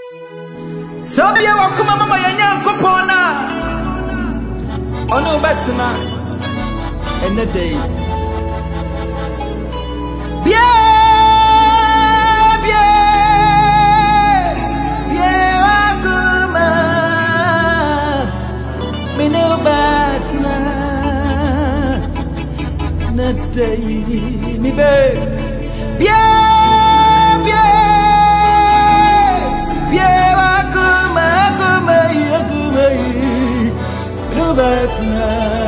So Bue Woakoma Mu Yankopona ono betina in the day. Bue Woakoma me no betina na day me be Bue Woakoma no betina.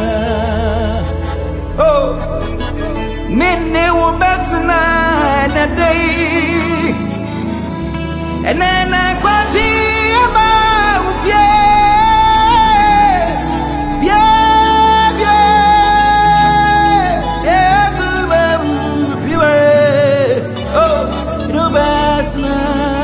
Oh, minne wo betina na day, and then I quanti about Bue Woakoma Mu. Oh, no betina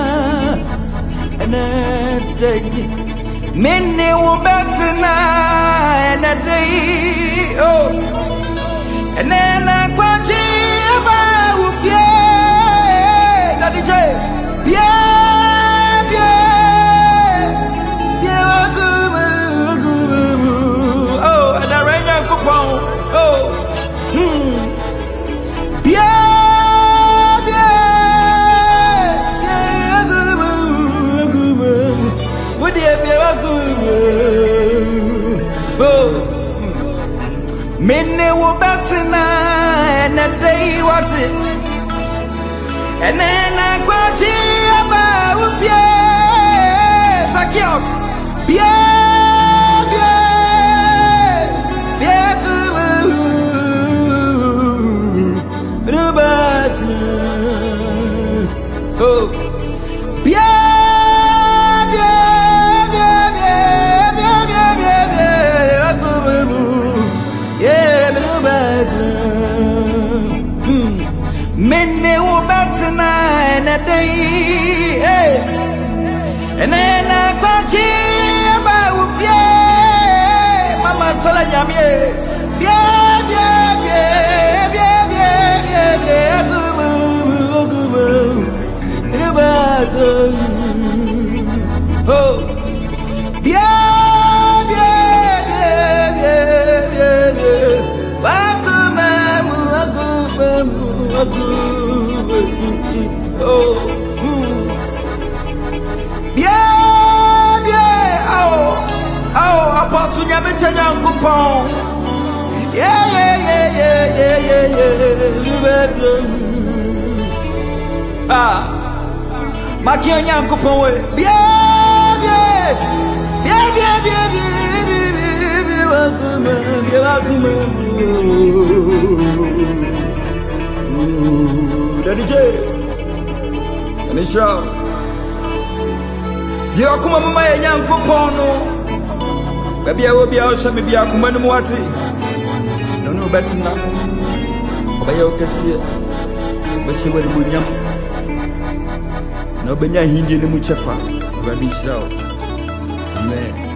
na day. Minne wo betina na day. Oh, and then I quanti about Bue DJ Bue Woakoma Mu. Oh, and I ran your coupon. Oh, Bue Woakoma Mu. What do you Bue Woakoma Mu? Oh, minne wo betina na day what it. And then I quanti about Bue Woakoma Mu. Oh, Bue Woakoma Mu. Yeah, me no betina. Minne wo betina na day. And then I quanti about Bue Mama Sola Nyamie. Bue Woakoma Mu. Oh, Bue Woakoma Mu. Oh, oh, Apostle Nyamete Nyankopon. Yeah. Ah, Makia Nyankopon we. Bue Woakoma Mu. Daddy J. And it's show. Bue Woakoma Mu Nyankopon no. Baby, I will be out. Shall me be out. Come on, Muati. No, no, better now. Obey your cassia. But she will be young. No, Benya Hindi, the Muchafa. Rabbi Shaw. Amen.